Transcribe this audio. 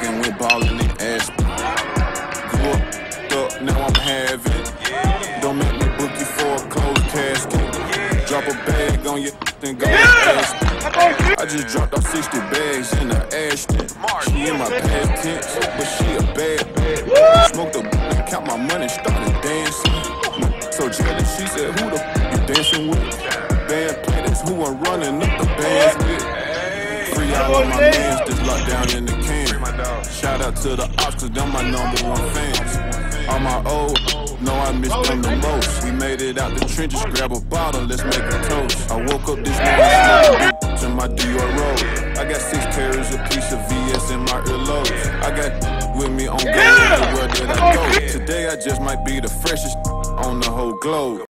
and went ballin' in Aspen. Grew up, now I'm having. Don't make me book you for a closed casket. Drop a bag on you and go to Aspen. I just dropped off 60 bags in the Ashton. She in my past tense, but she a bad. Smoked a and count my money, started dancing. So jealous, she said, who the you dancing with? Band players, who I'm running up the bands with. Free all of my mans just locked down in the can. Shout out to the Ops, cause them my #1 fans. All my old, know I miss them the most. We made it out the trenches, grab a bottle, let's make a toast. I woke up this morning, in my Dior robe. I got 6 pairs of piece of VS in my earlobes. I got with me on go everywhere that I go. Today I just might be the freshest on the whole globe.